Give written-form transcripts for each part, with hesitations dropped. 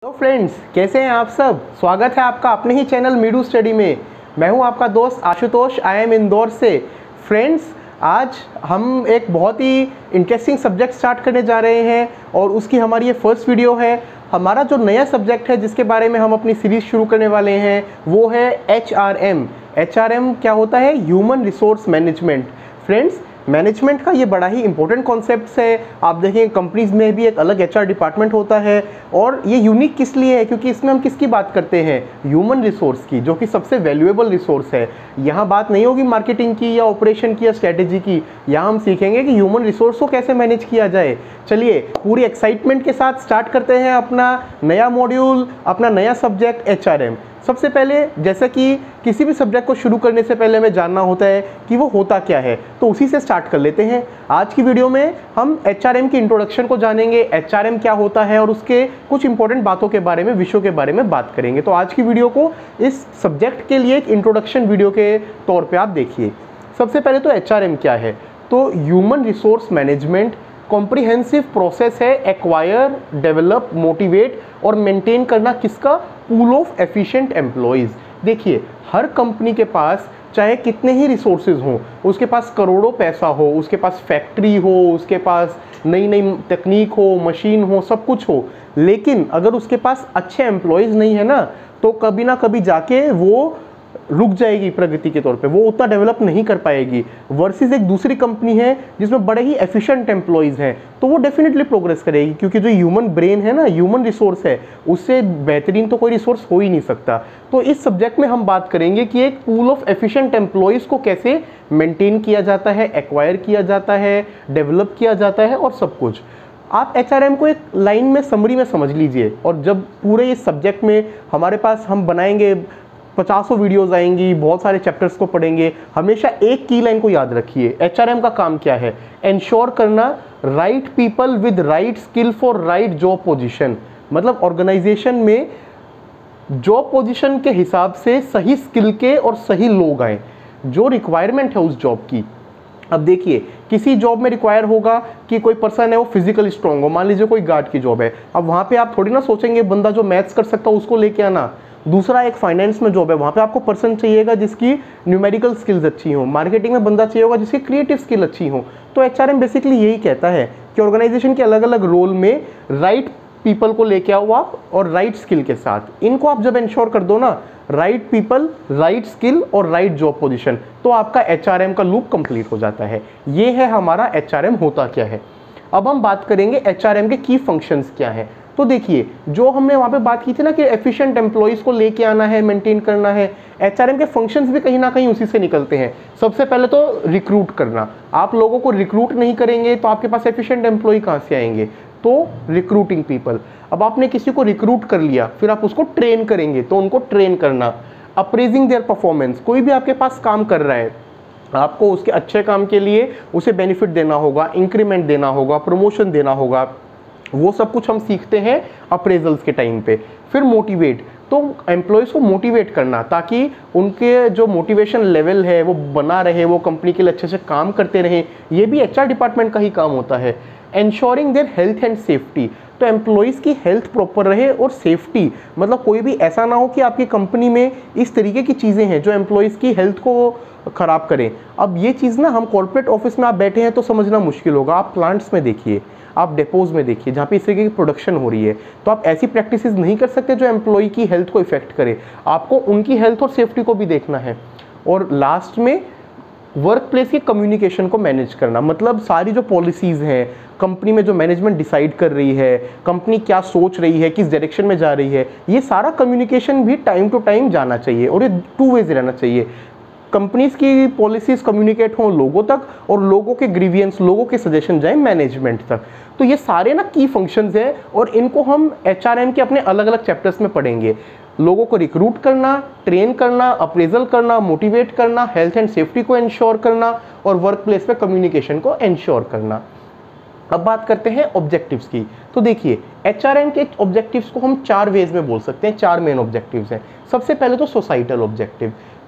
तो फ्रेंड्स, कैसे हैं आप सब। स्वागत है आपका अपने ही चैनल मीडू स्टडी में। मैं हूं आपका दोस्त आशुतोष, आई एम इंदौर से। फ्रेंड्स, आज हम एक बहुत ही इंटरेस्टिंग सब्जेक्ट स्टार्ट करने जा रहे हैं और उसकी हमारी ये फर्स्ट वीडियो है। हमारा जो नया सब्जेक्ट है जिसके बारे में हम अपनी सीरीज़ शुरू करने वाले हैं वो है HRM। HRM क्या होता है? Human resource management. Friends, management का ये बड़ा ही इंपॉर्टेंट कॉन्सेप्ट है। आप देखें कंपनीज में भी एक अलग HR डिपार्टमेंट होता है और ये यूनिक किस लिए है, क्योंकि इसमें हम किसकी बात करते हैं? ह्यूमन रिसोर्स की, जो कि सबसे वैल्यूएबल रिसोर्स है। यहाँ बात नहीं होगी मार्केटिंग की या ऑपरेशन की या स्ट्रेटेजी की। यहाँ हम सीखेंगे कि ह्यूमन रिसोर्स को कैसे मैनेज किया जाए। चलिए पूरी एक्साइटमेंट के साथ स्टार्ट करते हैं अपना नया मॉड्यूल, अपना नया सब्जेक्ट HRM। सबसे पहले, जैसा कि किसी भी सब्जेक्ट को शुरू करने से पहले हमें जानना होता है कि वो होता क्या है, तो उसी से स्टार्ट कर लेते हैं। आज की वीडियो में हम HRM की इंट्रोडक्शन को जानेंगे, HRM क्या होता है और उसके कुछ इंपॉर्टेंट बातों के बारे में, विषयों के बारे में बात करेंगे। तो आज की वीडियो को इस सब्जेक्ट के लिए एक इंट्रोडक्शन वीडियो के तौर पर आप देखिए। सबसे पहले तो HRM क्या है? तो human resource management comprehensive process है एक्वायर, डेवलप, मोटिवेट और मेंटेन करना किसका? Pool of efficient employees. देखिए, हर कंपनी के पास चाहे कितने ही रिसोर्सेज हों, उसके पास करोड़ों पैसा हो, उसके पास फैक्ट्री हो, उसके पास नई नई तकनीक हो, मशीन हो, सब कुछ हो, लेकिन अगर उसके पास अच्छे एम्प्लॉयज़ नहीं है ना, तो कभी ना कभी जाके वो रुक जाएगी प्रगति के तौर पे, वो उतना डेवलप नहीं कर पाएगी। वर्सेस एक दूसरी कंपनी है जिसमें बड़े ही एफिशिएंट एम्प्लॉयज़ हैं, तो वो डेफिनेटली प्रोग्रेस करेगी, क्योंकि जो ह्यूमन ब्रेन है ना, ह्यूमन रिसोर्स है, उससे बेहतरीन तो कोई रिसोर्स हो ही नहीं सकता। तो इस सब्जेक्ट में हम बात करेंगे कि एक पूल ऑफ एफिशिएंट एम्प्लॉयज़ को कैसे मेंटेन किया जाता है, एक्वायर किया जाता है, डेवलप किया जाता है और सब कुछ। आप HRM को एक लाइन में, समरी में समझ लीजिए, और जब पूरे इस सब्जेक्ट में हमारे पास हम बनाएंगे 50 वीडियोज़ आएंगी, बहुत सारे चैप्टर्स को पढ़ेंगे, हमेशा एक की लाइन को याद रखिए। HRM का काम क्या है? एंश्योर करना right people with right skill for right job position. मतलब ऑर्गेनाइजेशन में जॉब पोजीशन के हिसाब से सही स्किल के और सही लोग आए, जो रिक्वायरमेंट है उस जॉब की। अब देखिए, किसी जॉब में रिक्वायर होगा कि कोई पर्सन है वो फिजिकली स्ट्रांग हो, मान लीजिए कोई गार्ड की जॉब है। अब वहाँ पे आप थोड़ी ना सोचेंगे बंदा जो मैथ्स कर सकता है उसको लेके आना। दूसरा, एक फाइनेंस में जॉब है, वहाँ पे आपको पर्सन चाहिएगा जिसकी न्यूमेरिकल स्किल्स अच्छी हो। मार्केटिंग में बंदा चाहिए होगा जिसकी क्रिएटिव स्किल अच्छी हो। तो HRM बेसिकली यही कहता है कि ऑर्गेनाइजेशन के अलग अलग रोल में राइट पीपल को लेके आओ आप, और राइट स्किल के साथ। इनको आप जब इंश्योर कर दो ना, राइट पीपल, राइट स्किल और राइट जॉब पोजीशन, तो आपका HRM का लूप कंप्लीट हो जाता है। ये है हमारा HRM होता क्या है। अब हम बात करेंगे HRM के की फंक्शंस क्या है। तो देखिए, जो हमने वहाँ पे बात की थी ना कि एफिशिएंट एम्प्लॉयज़ को लेके आना है, मेंटेन करना है, HRM के फंक्शंस भी कहीं ना कहीं उसी से निकलते हैं। सबसे पहले तो रिक्रूट करना। आप लोगों को रिक्रूट नहीं करेंगे तो आपके पास एफिशिएंट एम्प्लॉय कहाँ से आएंगे? तो रिक्रूटिंग पीपल। अब आपने किसी को रिक्रूट कर लिया, फिर आप उसको ट्रेन करेंगे, तो उनको ट्रेन करना। Appraising their performance. कोई भी आपके पास काम कर रहा है, आपको उसके अच्छे काम के लिए उसे बेनिफिट देना होगा, इंक्रीमेंट देना होगा, प्रमोशन देना होगा, वो सब कुछ हम सीखते हैं अप्रेजल्स के टाइम पे। फिर मोटिवेट, तो एम्प्लॉयज़ को मोटिवेट करना ताकि उनके जो मोटिवेशन लेवल है वो बना रहे, वो कंपनी के लिए अच्छे से काम करते रहें। ये भी HR डिपार्टमेंट का ही काम होता है। Ensuring their health and safety, तो एम्प्लॉयज़ की हेल्थ प्रॉपर रहे और सेफ्टी, मतलब कोई भी ऐसा ना हो कि आपकी कंपनी में इस तरीके की चीज़ें हैं जो एम्प्लॉयज़ की हेल्थ को ख़राब करें। अब ये चीज़ ना, हम कॉर्पोरेट ऑफिस में आप बैठे हैं तो समझना मुश्किल होगा, आप प्लांट्स में देखिए, आप डेपोज में देखिए, जहाँ पे इस तरीके की प्रोडक्शन हो रही है, तो आप ऐसी प्रैक्टिसेस नहीं कर सकते जो एम्प्लॉय की हेल्थ को इफेक्ट करे। आपको उनकी हेल्थ और सेफ्टी को भी देखना है। और लास्ट में वर्क प्लेस की कम्युनिकेशन को मैनेज करना, मतलब सारी जो पॉलिसीज़ हैं कंपनी में, जो मैनेजमेंट डिसाइड कर रही है, कंपनी क्या सोच रही है, किस डायरेक्शन में जा रही है, ये सारा कम्युनिकेशन भी टाइम टू टाइम जाना चाहिए और ये 2 वेज रहना चाहिए। कंपनीज की पॉलिसीज़ कम्युनिकेट हों लोगों तक और लोगों के ग्रीवियंस, लोगों के सजेशन जाए मैनेजमेंट तक। तो ये सारे ना की फंक्शंस हैं और इनको हम HRM के अपने अलग अलग चैप्टर्स में पढ़ेंगे। लोगों को रिक्रूट करना, ट्रेन करना, अप्रेजल करना, मोटिवेट करना, हेल्थ एंड सेफ्टी को इंश्योर करना और वर्क प्लेस पे कम्युनिकेशन को इंश्योर करना। अब बात करते हैं ऑब्जेक्टिव्स की। तो देखिए, HRM के ऑब्जेक्टिव्स को हम 4 वेज में बोल सकते हैं, 4 मेन ऑब्जेक्टिव्स हैं। सबसे पहले तो सोसाइटल ऑब्जेक्टिव।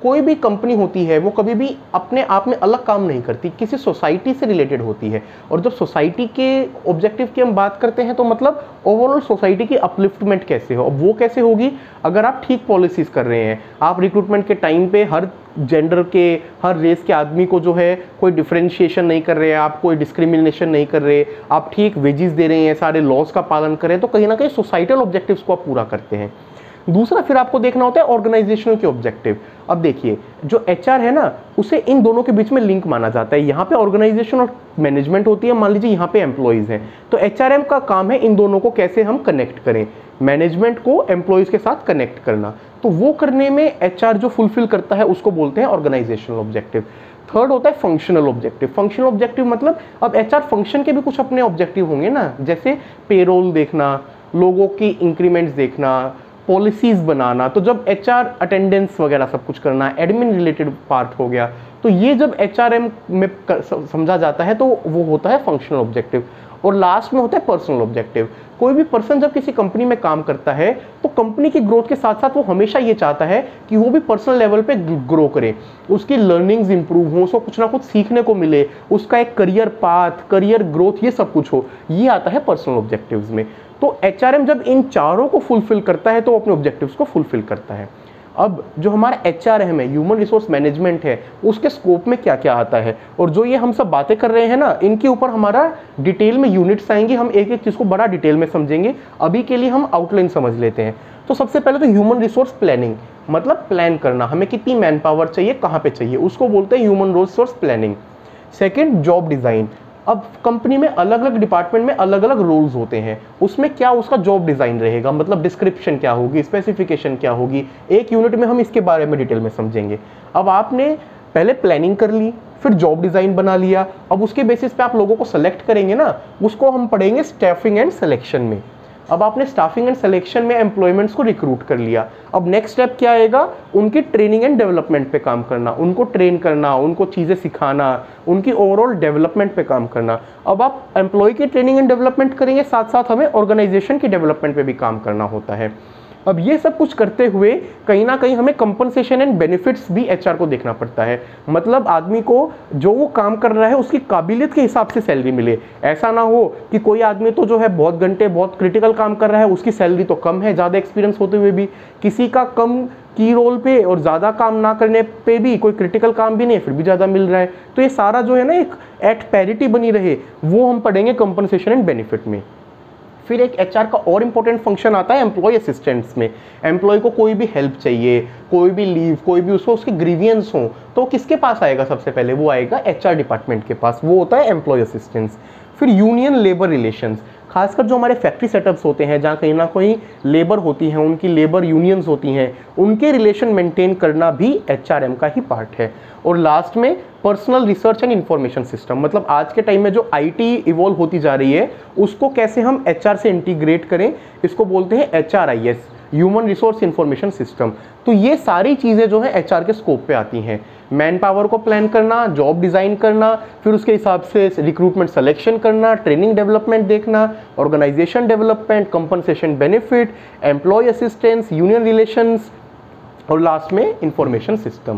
कोई भी कंपनी होती है वो कभी भी अपने आप में अलग काम नहीं करती, किसी सोसाइटी से रिलेटेड होती है। और जब सोसाइटी के ऑब्जेक्टिव की हम बात करते हैं तो मतलब ओवरऑल सोसाइटी की अपलिफ्टमेंट कैसे हो, वो कैसे होगी अगर आप ठीक पॉलिसीज कर रहे हैं, आप रिक्रूटमेंट के टाइम पे हर जेंडर के, हर रेस के आदमी को जो है कोई डिफरेंशिएशन नहीं कर रहे हैं, आप कोई डिस्क्रिमिनेशन नहीं कर रहे, आप ठीक वेजेस दे रहे हैं, सारे लॉज का पालन कर रहे हैं, तो कहीं ना कहीं सोसाइटल ऑब्जेक्टिव्स को आप पूरा करते हैं। दूसरा फिर आपको देखना होता है ऑर्गेनाइजेशनल के ऑब्जेक्टिव। अब देखिए जो एचआर है ना, उसे इन दोनों के बीच में लिंक माना जाता है। यहाँ पे ऑर्गेनाइजेशन और मैनेजमेंट होती है, मान लीजिए यहाँ पे एम्प्लॉइज हैं, तो एचआरएम का काम है इन दोनों को कैसे हम कनेक्ट करें, मैनेजमेंट को एम्प्लॉइज के साथ कनेक्ट करना। तो वो करने में एचआर जो फुलफिल करता है उसको बोलते हैं ऑर्गेनाइजेशनल ऑब्जेक्टिव। थर्ड होता है फंक्शनल ऑब्जेक्टिव। फंक्शनल ऑब्जेक्टिव मतलब अब एचआर फंक्शन के भी कुछ अपने ऑब्जेक्टिव होंगे ना, जैसे पेरोल देखना, लोगों की इंक्रीमेंट्स देखना, पॉलिसीज बनाना। तो जब एचआर अटेंडेंस वगैरह सब कुछ करना, एडमिन रिलेटेड पार्ट हो गया, तो ये जब एचआरएम में समझा जाता है तो वो होता है फंक्शनल ऑब्जेक्टिव। और लास्ट में होता है पर्सनल ऑब्जेक्टिव। कोई भी पर्सन जब किसी कंपनी में काम करता है तो कंपनी की ग्रोथ के साथ साथ वो हमेशा ये चाहता है कि वो भी पर्सनल लेवल पे ग्रो करे, उसकी लर्निंग्स इंप्रूव हो, उसको कुछ ना कुछ सीखने को मिले, उसका एक करियर पाथ, करियर ग्रोथ, ये सब कुछ हो। ये आता है पर्सनल ऑब्जेक्टिव्स में। तो एचआरएम जब इन चारों को फुलफिल करता है तो वो अपने ऑब्जेक्टिव्स को फुलफिल करता है। अब जो हमारा एचआरएम है, ह्यूमन रिसोर्स मैनेजमेंट है, उसके स्कोप में क्या क्या आता है और जो ये हम सब बातें कर रहे हैं ना, इनके ऊपर हमारा डिटेल में यूनिट्स आएंगे, हम एक एक चीज़ को बड़ा डिटेल में समझेंगे। अभी के लिए हम आउटलाइन समझ लेते हैं। तो सबसे पहले तो ह्यूमन रिसोर्स प्लानिंग, मतलब प्लान करना, हमें कितनी मैन पावर चाहिए, कहाँ पे चाहिए, उसको बोलते हैं human resource planning. Second, job design. अब कंपनी में अलग अलग डिपार्टमेंट में अलग अलग रोल्स होते हैं, उसमें क्या उसका जॉब डिज़ाइन रहेगा, मतलब डिस्क्रिप्शन क्या होगी, स्पेसिफिकेशन क्या होगी, एक यूनिट में हम इसके बारे में डिटेल में समझेंगे। अब आपने पहले प्लानिंग कर ली, फिर जॉब डिज़ाइन बना लिया, अब उसके बेसिस पे आप लोगों को सेलेक्ट करेंगे ना, उसको हम पढ़ेंगे स्टाफिंग एंड सिलेक्शन में। अब आपने स्टाफिंग एंड सिलेक्शन में एम्प्लॉयमेंट्स को रिक्रूट कर लिया, अब नेक्स्ट स्टेप क्या आएगा, उनकी ट्रेनिंग एंड डेवलपमेंट पे काम करना, उनको ट्रेन करना, उनको चीज़ें सिखाना, उनकी ओवरऑल डेवलपमेंट पे काम करना। अब आप एम्प्लॉय की ट्रेनिंग एंड डेवलपमेंट करेंगे, साथ साथ हमें ऑर्गेनाइजेशन की डेवलपमेंट पे भी काम करना होता है। अब ये सब कुछ करते हुए कहीं ना कहीं हमें कंपनसेशन एंड बेनिफिट्स भी एचआर को देखना पड़ता है, मतलब आदमी को जो वो काम कर रहा है उसकी काबिलियत के हिसाब से सैलरी मिले। ऐसा ना हो कि कोई आदमी तो जो है बहुत घंटे बहुत क्रिटिकल काम कर रहा है, उसकी सैलरी तो कम है ज़्यादा एक्सपीरियंस होते हुए भी, किसी का कम की रोल पे और ज़्यादा काम ना करने पे भी, कोई क्रिटिकल काम भी नहीं फिर भी ज़्यादा मिल रहा है। तो ये सारा जो है ना एक एट पैरिटी बनी रहे, वो हम पढ़ेंगे कंपनसेशन एंड बेनिफिट में। फिर एक एचआर का और इम्पोर्टेंट फंक्शन आता है एम्प्लॉय असिस्टेंट्स में। एम्प्लॉय को कोई भी हेल्प चाहिए, कोई भी लीव, कोई भी उसको उसके ग्रीवियंस हो, तो किसके पास आएगा सबसे पहले, वो आएगा एचआर डिपार्टमेंट के पास, वो होता है एम्प्लॉय असिस्टेंट्स। फिर यूनियन लेबर रिलेशंस, खासकर जो हमारे फैक्ट्री सेटअप्स होते हैं जहाँ कहीं ना कहीं लेबर होती हैं, उनकी लेबर यूनियंस होती हैं, उनके रिलेशन मेंटेन करना भी एचआरएम का ही पार्ट है। और लास्ट में personal research and information system, मतलब आज के टाइम में जो आईटी इवॉल्व होती जा रही है उसको कैसे हम एचआर से इंटीग्रेट करें, इसको बोलते हैं HRIS, human resource information system. तो ये सारी चीज़ें जो है एचआर के स्कोप पे आती हैं। मैन पावर को प्लान करना, जॉब डिज़ाइन करना, फिर उसके हिसाब से रिक्रूटमेंट सिलेक्शन करना, ट्रेनिंग डेवलपमेंट देखना, organization development, compensation benefit, employee assistance, union relations और लास्ट में इंफॉर्मेशन सिस्टम।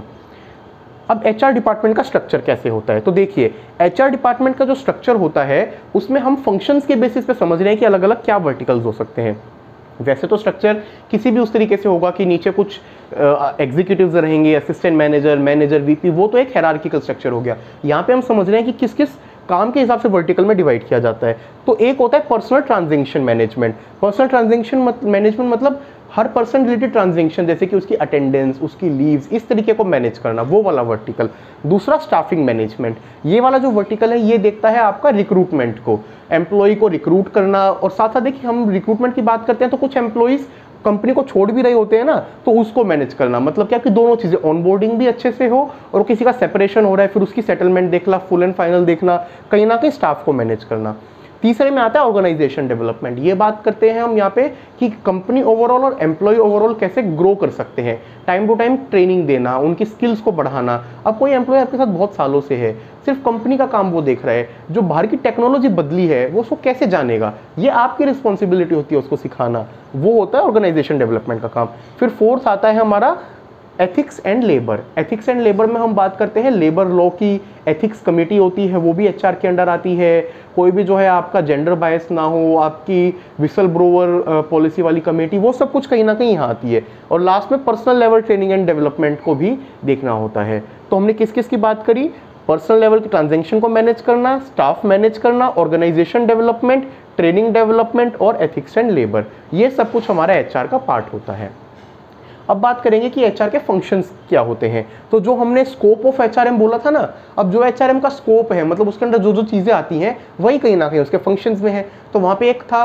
अब एचआर डिपार्टमेंट का स्ट्रक्चर कैसे होता है, तो देखिए एचआर डिपार्टमेंट का जो स्ट्रक्चर होता है उसमें हम फंक्शंस के बेसिस पे समझ रहे हैं कि अलग अलग क्या वर्टिकल्स हो सकते हैं। वैसे तो स्ट्रक्चर किसी भी उस तरीके से होगा कि नीचे कुछ एग्जीक्यूटिव्स रहेंगे, असिस्टेंट मैनेजर, मैनेजर, वीपी, वो तो एक हायरार्किकल स्ट्रक्चर हो गया। यहाँ पे हम समझ रहे हैं कि किस किस काम के हिसाब से वर्टिकल में डिवाइड किया जाता है। तो एक होता है personal transaction management. Personal transaction management मतलब हर पर्सन रिलेटेड ट्रांजैक्शन, जैसे कि उसकी अटेंडेंस, उसकी लीव्स, इस तरीके को मैनेज करना, वो वाला वर्टिकल। दूसरा स्टाफिंग मैनेजमेंट, ये वाला जो वर्टिकल है ये देखता है आपका रिक्रूटमेंट को, एम्प्लॉय को रिक्रूट करना। और साथ साथ देखिए हम रिक्रूटमेंट की बात करते हैं तो कुछ एम्प्लॉइज कंपनी को छोड़ भी रहे होते हैं ना, तो उसको मैनेज करना, मतलब क्या कि दोनों चीज़ें, ऑनबोर्डिंग भी अच्छे से हो और किसी का सेपरेशन हो रहा है फिर उसकी सेटलमेंट देखना, फुल एंड फाइनल देखना, कहीं ना कहीं स्टाफ को मैनेज करना। तीसरे में आता है ऑर्गेनाइजेशन डेवलपमेंट। ये बात करते हैं हम यहाँ पे कि कंपनी ओवरऑल और एम्प्लॉय ओवरऑल कैसे ग्रो कर सकते हैं, टाइम टू टाइम ट्रेनिंग देना, उनकी स्किल्स को बढ़ाना। अब कोई एम्प्लॉय आपके साथ बहुत सालों से है, सिर्फ कंपनी का काम वो देख रहा है, जो बाहर की टेक्नोलॉजी बदली है वो उसको कैसे जानेगा, ये आपकी रिस्पॉन्सिबिलिटी होती है उसको सिखाना, वो होता है ऑर्गेनाइजेशन डेवलपमेंट का काम। फिर फोर्थ आता है हमारा ethics and labour. Ethics and labour में हम बात करते हैं लेबर लॉ की एथिक्स कमेटी होती है, वो भी एचआर के अंडर आती है। कोई भी जो है आपका जेंडर बायस ना हो, आपकी विसल ब्रोवर पॉलिसी वाली कमेटी, वो सब कुछ कहीं ना कहीं यहाँ आती है। और लास्ट में personal level training and development को भी देखना होता है। तो हमने किस किस की बात करी? पर्सनल लेवल की ट्रांजेक्शन को मैनेज करना, स्टाफ मैनेज करना, ऑर्गेनाइजेशन डेवलपमेंट, ट्रेनिंग डेवलपमेंट और एथिक्स एंड लेबर, ये सब कुछ हमारा एचआर का पार्ट होता है। अब बात करेंगे कि एचआर के फंक्शंस क्या होते हैं। तो जो हमने स्कोप ऑफ एचआरएम बोला था ना, अब जो एचआरएम का स्कोप है, मतलब उसके अंदर जो जो चीज़ें आती हैं वही कहीं ना कहीं उसके फंक्शंस में है। तो वहाँ पे एक था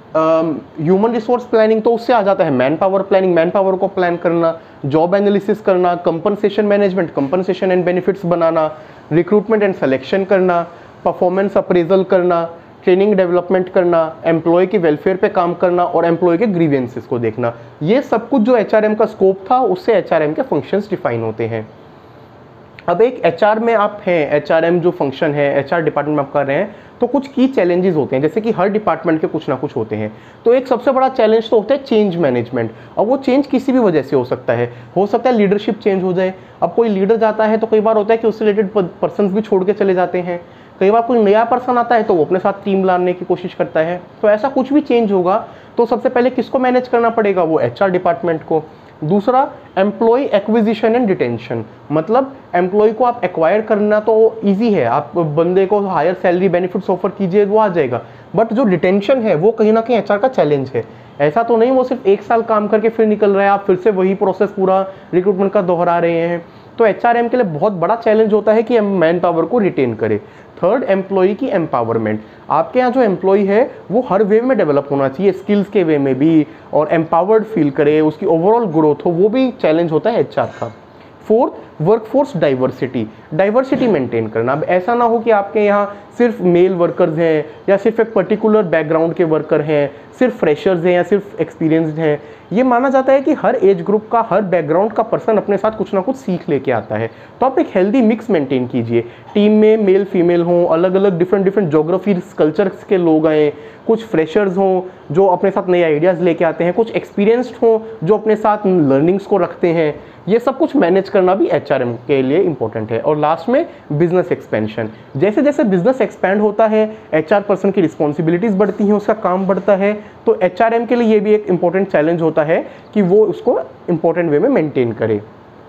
ह्यूमन रिसोर्स प्लानिंग, तो उससे आ जाता है man power planning, man power को प्लान करना, जॉब एनालिसिस करना, compensation management, compensation and benefits बनाना, रिक्रूटमेंट एंड सिलेक्शन करना, परफॉर्मेंस अप्रेजल करना, ट्रेनिंग डेवलपमेंट करना, एम्प्लॉय के वेलफेयर पे काम करना और एम्प्लॉय के ग्रीवेंसेस को देखना। ये सब कुछ जो एचआरएम का स्कोप था, उससे एचआरएम के फंक्शंस डिफाइन होते हैं। अब एक एचआर में आप हैं, एचआरएम जो फंक्शन है एचआर डिपार्टमेंट में आप कर रहे हैं, तो कुछ की चैलेंजेस होते हैं, जैसे कि हर डिपार्टमेंट के कुछ ना कुछ होते हैं। तो एक सबसे बड़ा चैलेंज तो होता है चेंज मैनेजमेंट। अब वो चेंज किसी भी वजह से हो सकता है लीडरशिप चेंज हो जाए। अब कोई लीडर जाता है तो कई बार होता है कि उससे रिलेटेड पर्सन्स भी छोड़ के चले जाते हैं। कई बार कोई नया पर्सन आता है तो वो अपने साथ टीम लाने की कोशिश करता है। तो ऐसा कुछ भी चेंज होगा तो सबसे पहले किसको मैनेज करना पड़ेगा? वो एचआर डिपार्टमेंट को। दूसरा, एम्प्लॉय एक्विजिशन एंड डिटेंशन, मतलब एम्प्लॉय को आप एक्वायर करना तो ईजी है, आप बंदे को हायर सैलरी बेनिफिट्स ऑफर कीजिए वो आ जाएगा। बट जो डिटेंशन है वो कहीं ना कहीं एचआर का चैलेंज है। ऐसा तो नहीं वो सिर्फ 1 साल काम करके फिर निकल रहा है, आप फिर से वही प्रोसेस पूरा रिक्रूटमेंट का दोहरा रहे हैं। तो एचआरएम के लिए बहुत बड़ा चैलेंज होता है कि हम मैन पावर को रिटेन करें। थर्ड, एम्प्लॉय की एम्पावरमेंट। आपके यहाँ जो एम्प्लॉय है वो हर वे में डेवलप होना चाहिए, स्किल्स के वे में भी, और एम्पावर्ड फील करे, उसकी ओवरऑल ग्रोथ हो, वो भी चैलेंज होता है एचआर का। फोर्थ, वर्कफोर्स डाइवर्सिटी मेंटेन करना। अब ऐसा ना हो कि आपके यहाँ सिर्फ मेल वर्कर्स हैं या सिर्फ एक पर्टिकुलर बैकग्राउंड के वर्कर हैं, सिर्फ फ्रेशर्स हैं या सिर्फ एक्सपीरियंस्ड हैं। ये माना जाता है कि हर एज ग्रुप का, हर बैकग्राउंड का पर्सन अपने साथ कुछ ना कुछ सीख लेके आता है। तो आप एक हेल्दी मिक्स मेंटेन कीजिए। टीम में मेल फीमेल हों, अलग अलग डिफरेंट जोग्राफीज कल्चर्स के लोग आएँ, कुछ फ्रेशर्स हों जो अपने साथ नए आइडियाज़ लेके आते हैं, कुछ एक्सपीरियंस्ड हों जो अपने साथ लर्निंग्स को रखते हैं। ये सब कुछ मैनेज करना भी एचआरएम के लिए इंपॉर्टेंट है। और लास्ट में बिजनेस एक्सपेंशन। जैसे जैसे बिजनेस एक्सपैंड होता है एचआर पर्सन की रिस्पॉन्सिबिलिटीज़ बढ़ती हैं, उसका काम बढ़ता है। तो एचआरएम के लिए ये भी एक इंपॉर्टेंट चैलेंज होता है कि वो उसको इंपॉर्टेंट वे में मेंटेन करे।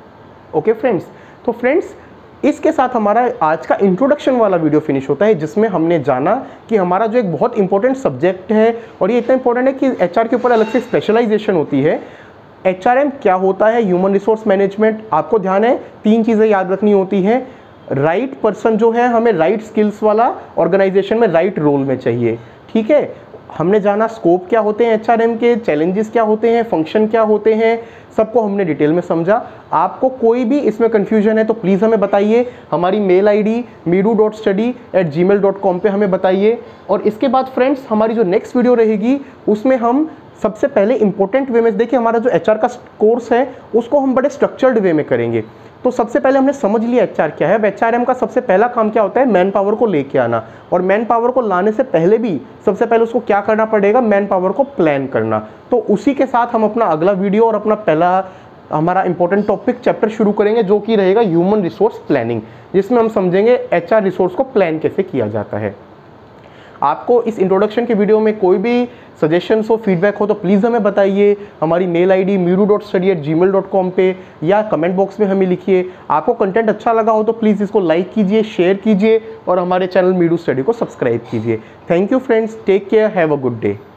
ओके फ्रेंड्स, तो फ्रेंड्स इसके साथ हमारा आज का इंट्रोडक्शन वाला वीडियो फिनिश होता है, जिसमें हमने जाना कि हमारा जो एक बहुत इंपॉर्टेंट सब्जेक्ट है, और ये इतना इंपॉर्टेंट है कि एचआर के ऊपर अलग से स्पेशलाइजेशन होती है। एचआरएम क्या होता है? Human resource management. आपको ध्यान है 3 चीज़ें याद रखनी होती हैं। राइट पर्सन जो है हमें राइट स्किल्स वाला ऑर्गेनाइजेशन में राइट रोल में चाहिए, ठीक है। हमने जाना स्कोप क्या होते हैं एचआरएम के, चैलेंजेस क्या होते हैं, फंक्शन क्या होते हैं, सबको हमने डिटेल में समझा। आपको कोई भी इसमें कन्फ्यूजन है तो प्लीज़ हमें बताइए। हमारी मेल आईडी meedu.study@gmail.com पे हमें बताइए। और इसके बाद फ्रेंड्स हमारी जो नेक्स्ट वीडियो रहेगी उसमें हम सबसे पहले इंपॉर्टेंट वे में, देखिए हमारा जो एचआर का कोर्स है उसको हम बड़े स्ट्रक्चर्ड वे में करेंगे। तो सबसे पहले हमने समझ लिया एचआर क्या है। अब एचआरएम का सबसे पहला काम क्या होता है? मैन पावर को लेके आना। और मैन पावर को लाने से पहले भी सबसे पहले उसको क्या करना पड़ेगा? मैन पावर को प्लान करना। तो उसी के साथ हम अपना अगला वीडियो और अपना पहला हमारा इंपॉर्टेंट टॉपिक चैप्टर शुरू करेंगे, जो कि रहेगा ह्यूमन रिसोर्स प्लानिंग, जिसमें हम समझेंगे एचआर रिसोर्स को प्लान कैसे किया जाता है। आपको इस इंट्रोडक्शन के वीडियो में कोई भी सजेशंस हो, फीडबैक हो तो प्लीज़ हमें बताइए। हमारी मेल आईडी meedu.study@gmail.com पे या कमेंट बॉक्स में हमें लिखिए। आपको कंटेंट अच्छा लगा हो तो प्लीज़ इसको लाइक कीजिए, शेयर कीजिए और हमारे चैनल मीडू स्टडी को सब्सक्राइब कीजिए। Thank you friends, take care, have a good day.